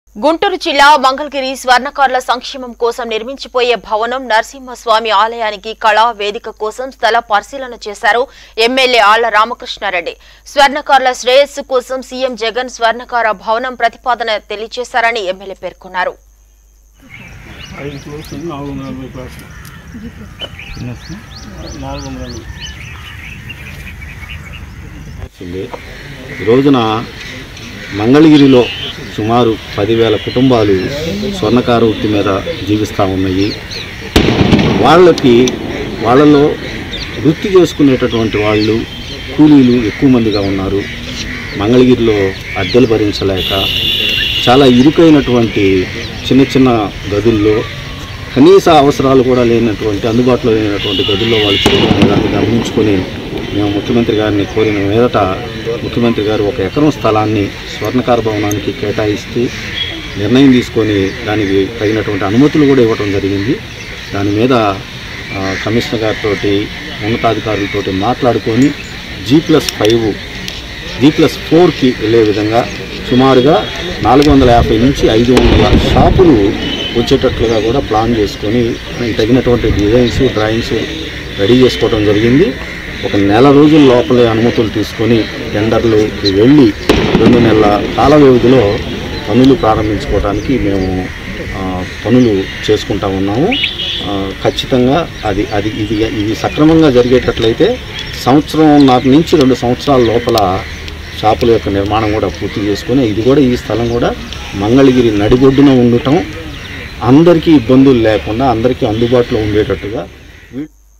గుంటూరు జిల్లా మంగళగిరి స్వర్ణకారుల సంక్షేమం కోసం నిర్మించిపోయే భవనం నరసింహస్వామి ఆలయానికి కళా వేదిక కోసం స్థల పరిశీలన చేశారు ఎమ్మెల్యే ఆళ్ల రామకృష్ణారెడ్డి. స్వర్ణకారుల శ్రేయస్సు కోసం సీఎం జగన్ స్వర్ణకార భవనం ప్రతిపాదన తెలియజేశారని ఎమ్మెల్యే పేర్కొన్నారు. మంగళగిరిలో సుమారు 10,000 కుటుంబాలు స్వర్ణకార వృత్తి మీద జీవిస్తూ ఉన్నాయి. వాళ్ళలో వృత్తి చేసుకునేటటువంటి వాళ్ళు కూలీలు ఎక్కువ మందిగా ఉన్నారు. మంగళగిరిలో అద్దెలు భరించలేక చాలా ఇరుకైనటువంటి చిన్న చిన్న గదుల్లో కనీస అవసరాలు కూడా లేనటువంటి అందుబాటులో లేనటువంటి గదుల్లో వాళ్ళు చేయడం దాన్ని గమనించుకొని మేము ముఖ్యమంత్రి గారిని కోరిన మీదట ముఖ్యమంత్రి గారు 1 ఎకరం స్థలాన్ని స్వర్ణకార భవనానికి కేటాయిస్తూ నిర్ణయం తీసుకొని దానికి తగినటువంటి అనుమతులు కూడా ఇవ్వడం జరిగింది. దాని మీద కమిషనర్ గారితో ఉన్నతాధికారులతో మాట్లాడుకొని G+5 G+4కి వెళ్ళే విధంగా సుమారుగా 450 నుంచి 500 షాపులు వచ్చేటట్లుగా కూడా ప్లాన్ చేసుకొని తగినటువంటి డిజైన్స్ డ్రాయింగ్స్ రెడీ చేసుకోవడం జరిగింది. 1 నెల రోజుల లోపలే అనుమతులు తీసుకొని టెండర్లుకి వెళ్ళి 2 నెలల కాల వ్యవధిలో పనులు ప్రారంభించుకోవడానికి మేము పనులు చేసుకుంటా ఉన్నాము. ఖచ్చితంగా ఇది సక్రమంగా జరిగేటట్లయితే సంవత్సరంన్నర నుంచి 2 సంవత్సరాల లోపల షాపుల యొక్క నిర్మాణం కూడా పూర్తి చేసుకొని ఈ స్థలం కూడా మంగళగిరి నడిబొడ్డున ఉండటం అందరికీ ఇబ్బందులు లేకుండా అందరికీ అందుబాటులో ఉండేటట్టుగా